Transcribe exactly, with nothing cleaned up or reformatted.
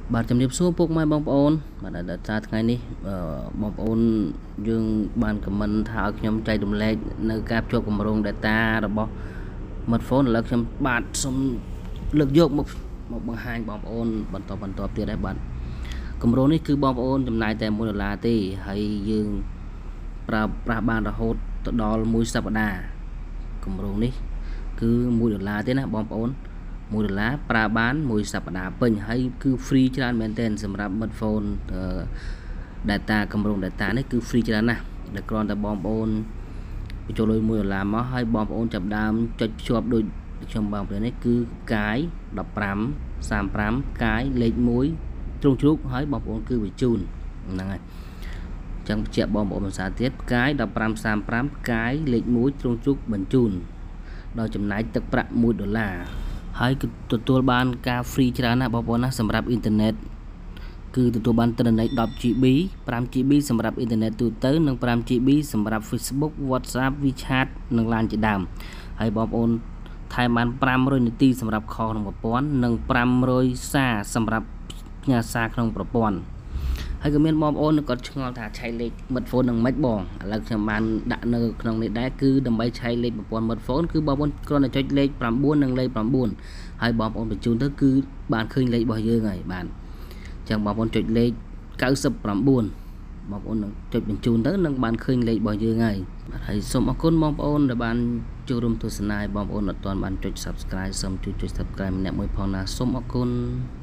បាទជំរាបសួរពុកម៉ែបងប្អូនបាទដល់សារថ្ងៃនេះបងប្អូនយើងបានខមមិនថាឲ្យខ្ញុំចែករំលែកនៅការភ្ជាប់គម្រោង data របស់ smartphone ឥឡូវខ្ញុំបាទសូមលើកយកមកមកបង្ហាញបងប្អូនបន្តបន្តទៀតដែរបាទគម្រោងនេះគឺបងប្អូនចំណាយតែមួយដុល្លារទេហើយយើងប្រើប្រាស់បានរហូតទៅដល់មួយសប្តាហ៍គម្រោងនេះគឺមួយដុល្លារទេណាបងប្អូនមួយដុល្លារប្រើបានមួយសប្តាហ៍ពេញហើយគឺ free ច្រើនមែនទែនសម្រាប់ smartphone data គម្រោង data នេះគឺ free ច្រើនណាស់ដែលគ្រាន់តែបងប្អូនបញ្ចូលលុយមួយដុល្លារមកហើយបងប្អូនចាប់ដើមចុចភ្ជាប់ដូចខ្ញុំបងប្អូននេះគឺកាយដប់ប្រាំ សាមប្រាំកាយលេខមួយទ្រង់ជ្រូកហើយបងប្អូនគឺបញ្ជូនហ្នឹងហើយចឹងបញ្ជាក់បងប្អូនភាសាទៀតផ្កាយដប់ប្រាំ សាមប្រាំផ្កាយលេខមួយទ្រង់ជ្រូកបញ្ជូនដល់ចំណាយទឹកប្រាក់មួយដុល្លារហើយគឺទទួលបានការ free ច្រើនណាស់បងប្អូនណាសម្រាប់អ៊ីនធឺណិតគឺទទួលបានទិន្នន័យ ដប់ ជី ប៊ី ប្រាំ ជី ប៊ី សម្រាប់អ៊ីនធឺណិតទូទៅនិង ប្រាំ ជី ប៊ី សម្រាប់ Facebook WhatsApp WeChat និង ឡាន ជាដើមហើយបងប្អូនថែមបានប្រាំរយនាទីសម្រាប់ខលក្នុងប្រព័ន្ធនិងប្រាំរយសារសម្រាប់ផ្ញើសារក្នុងប្រព័ន្ធហើយក៏មានបងប្អូនគាត់ឆ្ងល់ថាឆែកលេខ smartphone នឹងមិនបងឥឡូវខ្ញុំបានដាក់នៅក្នុងនេះដែរគឺដើម្បីឆែកលេខប្រព័ន្ធ smartphone គឺបងប្អូនគ្រាន់តែចុចលេខប្រាំបួននិងលេខប្រាំបួនហើយបងប្អូនបញ្ជូនទៅគឺបានឃើញលេខរបស់យើងហើយបាទអញ្ចឹងបងប្អូនចុចលេខកៅសិបប្រាំបួនបងប្អូននឹងចុចបញ្ជូនទៅនឹងបានឃើញលេខរបស់យើងហើយបាទហើយសូមអរគុណបងប្អូនដែលបានចូលរួមទស្សនាបងប្អូនអត់ទាន់បានចុច Subscribe សូមជួយចុច Subscribe ម្នាក់មួយផងណាសូមអរគុណ